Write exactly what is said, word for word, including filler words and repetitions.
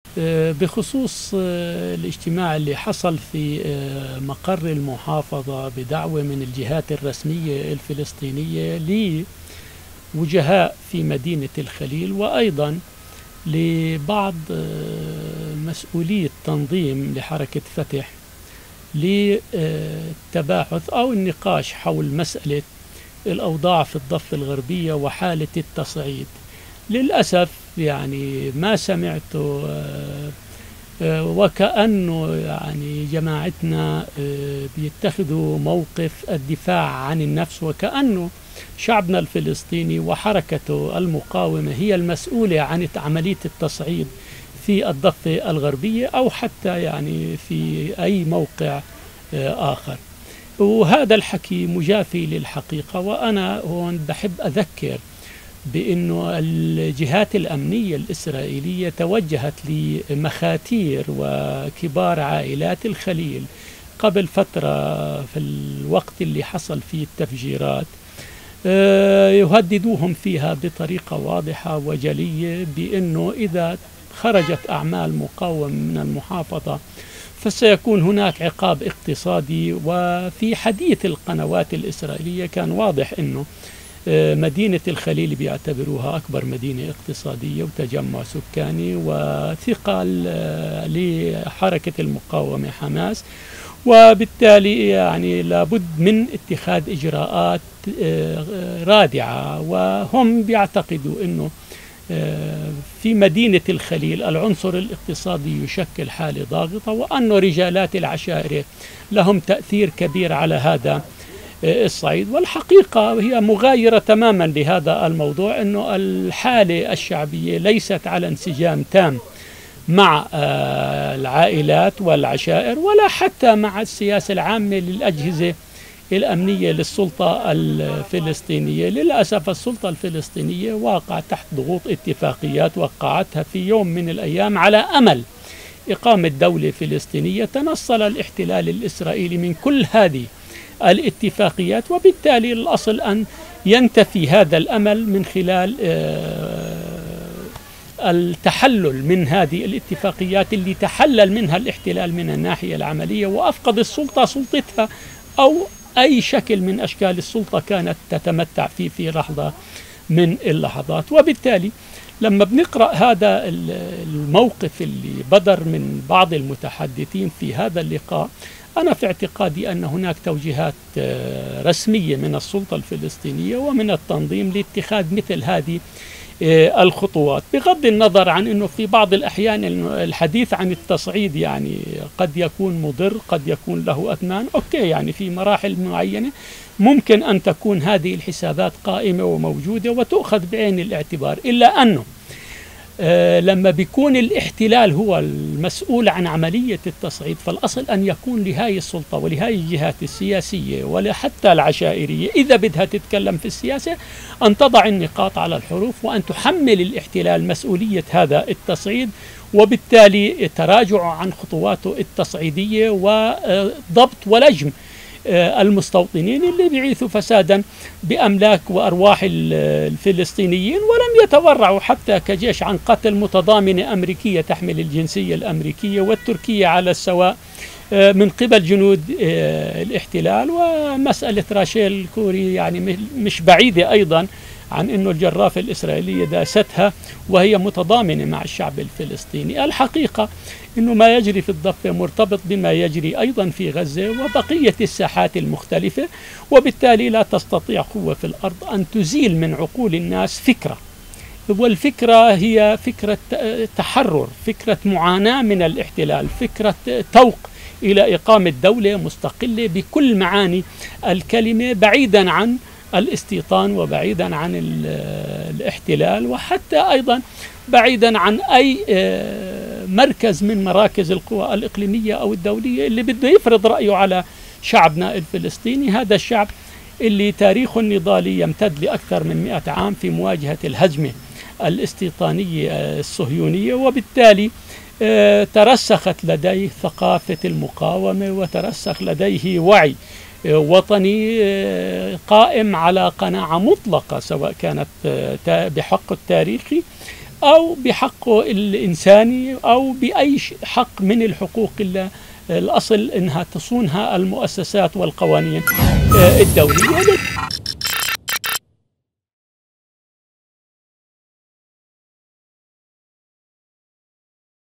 بخصوص الاجتماع اللي حصل في مقر المحافظة بدعوة من الجهات الرسمية الفلسطينية لوجهاء في مدينة الخليل، وأيضا لبعض مسؤولي التنظيم لحركة فتح للتباحث أو النقاش حول مسألة الأوضاع في الضفة الغربية وحالة التصعيد. للأسف يعني ما سمعته، وكأنه يعني جماعتنا بيتخذوا موقف الدفاع عن النفس، وكأنه شعبنا الفلسطيني وحركته المقاومة هي المسؤولة عن عملية التصعيد في الضفة الغربية أو حتى يعني في أي موقع آخر. وهذا الحكي مجافي للحقيقة. وأنا هون بحب أذكر بأنه الجهات الأمنية الإسرائيلية توجهت لمخاتير وكبار عائلات الخليل قبل فترة في الوقت اللي حصل فيه التفجيرات، يهددوهم فيها بطريقة واضحة وجلية بأنه إذا خرجت أعمال مقاومة من المحافظة فسيكون هناك عقاب اقتصادي. وفي حديث القنوات الإسرائيلية كان واضح أنه مدينة الخليل بيعتبروها أكبر مدينة اقتصادية وتجمع سكاني وثقل لحركة المقاومة حماس، وبالتالي يعني لابد من اتخاذ إجراءات رادعة. وهم بيعتقدوا أنه في مدينة الخليل العنصر الاقتصادي يشكل حالة ضاغطة، وأن رجالات العشائر لهم تأثير كبير على هذا الصعيد. والحقيقة هي مغايرة تماما لهذا الموضوع، أنه الحالة الشعبية ليست على انسجام تام مع العائلات والعشائر ولا حتى مع السياسة العامة للأجهزة الأمنية للسلطة الفلسطينية. للأسف السلطة الفلسطينية واقعة تحت ضغوط اتفاقيات وقعتها في يوم من الأيام على أمل إقامة دولة فلسطينية. تنصل الاحتلال الإسرائيلي من كل هذه الاتفاقيات، وبالتالي الأصل أن ينتفي هذا الأمل من خلال التحلل من هذه الاتفاقيات اللي تحلل منها الاحتلال من الناحية العملية، وأفقد السلطة سلطتها أو أي شكل من أشكال السلطة كانت تتمتع فيه في لحظة من اللحظات. وبالتالي لما بنقرأ هذا الموقف اللي بدر من بعض المتحدثين في هذا اللقاء، أنا في اعتقادي أن هناك توجيهات رسمية من السلطة الفلسطينية ومن التنظيم لاتخاذ مثل هذه الخطوات، بغض النظر عن أنه في بعض الأحيان الحديث عن التصعيد يعني قد يكون مضر، قد يكون له أثمان. أوكي، يعني في مراحل معينة ممكن أن تكون هذه الحسابات قائمة وموجودة وتؤخذ بعين الاعتبار، إلا أنه آه لما بيكون الاحتلال هو المسؤول عن عملية التصعيد، فالأصل أن يكون لهاي السلطة ولهاي الجهات السياسية وحتى العشائرية إذا بدها تتكلم في السياسة أن تضع النقاط على الحروف وأن تحمل الاحتلال مسؤولية هذا التصعيد، وبالتالي تراجع عن خطواته التصعيدية وضبط ولجم المستوطنين اللي بيعيثوا فسادا بأملاك وأرواح الفلسطينيين، ولم يتورعوا حتى كجيش عن قتل متضامنة أمريكية تحمل الجنسية الأمريكية والتركية على السواء من قبل جنود الاحتلال. ومسألة راشيل كوري يعني مش بعيدة أيضا عن أنه الجرافة الإسرائيلية داستها وهي متضامنة مع الشعب الفلسطيني. الحقيقة أنه ما يجري في الضفة مرتبط بما يجري أيضا في غزة وبقية الساحات المختلفة، وبالتالي لا تستطيع قوة في الأرض أن تزيل من عقول الناس فكرة، والفكرة هي فكرة تحرر، فكرة معاناة من الاحتلال، فكرة توق إلى إقامة دولة مستقلة بكل معاني الكلمة، بعيدا عن الاستيطان وبعيدا عن الاحتلال، وحتى أيضا بعيدا عن أي مركز من مراكز القوى الإقليمية أو الدولية اللي بده يفرض رأيه على شعبنا الفلسطيني. هذا الشعب اللي تاريخه النضالي يمتد لأكثر من مئة عام في مواجهة الهجمة الاستيطانية الصهيونية، وبالتالي ترسخت لديه ثقافة المقاومة وترسخ لديه وعي وطني قائم على قناعة مطلقة سواء كانت بحق التاريخي أو بحقه الإنساني أو بأي حق من الحقوق اللي الأصل أنها تصونها المؤسسات والقوانين الدولية.